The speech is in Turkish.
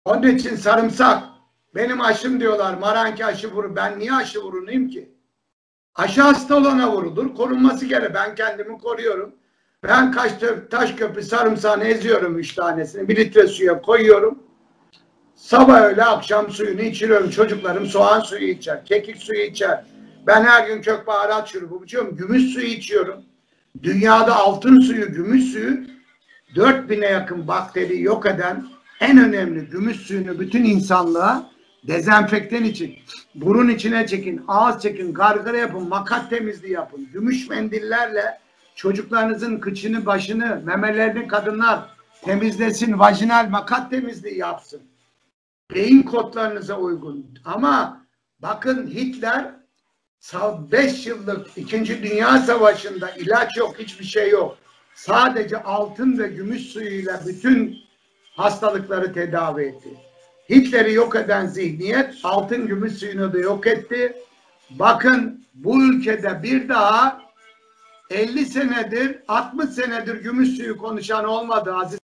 Onun için sarımsak. Benim aşım diyorlar. Maranki aşı vurur. Ben niye aşı vurunayım ki? Aşı hasta olana vurulur. Korunması gerekir. Ben kendimi koruyorum. Ben Taşköprü sarımsağını eziyorum 3 tanesini. 1 litre suya koyuyorum. Sabah öğle akşam suyunu içiriyorum. Çocuklarım soğan suyu içer. Kekik suyu içer. Ben her gün kök baharat şurubu içiyorum. Gümüş suyu içiyorum. Dünyada altın suyu, gümüş suyu 4000'e yakın bakteriyi yok eden en önemli gümüş suyunu bütün insanlığa dezenfektan için, burun içine çekin, ağız çekin, gargara yapın, makat temizliği yapın. Gümüş mendillerle çocuklarınızın kıçını, başını, memelerini kadınlar temizlesin, vajinal makat temizliği yapsın. Beyin kodlarınıza uygun. Ama bakın Hitler 5 yıllık 2. Dünya Savaşı'nda ilaç yok, hiçbir şey yok. Sadece altın ve gümüş suyuyla bütün hastalıkları tedavi etti. Hitler'i yok eden zihniyet altın gümüş suyunu da yok etti. Bakın bu ülkede bir daha 50 senedir 60 senedir gümüş suyu konuşan olmadı aziz.